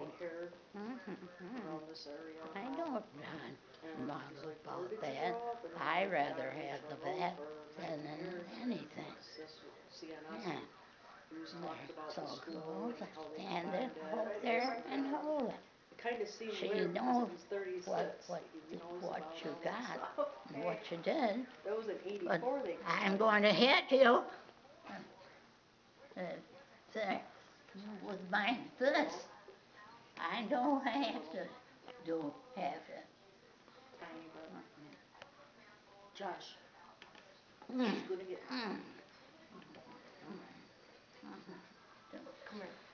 hair around this area. I don't bother about that. I rather have the vet than anything. Yeah. So goes stand it out there and hold it. She knows what you got and what you did. But I'm going to hit you. There, with my this, I don't have to have it. Josh, Mm. he's gonna get. Mm. Come here.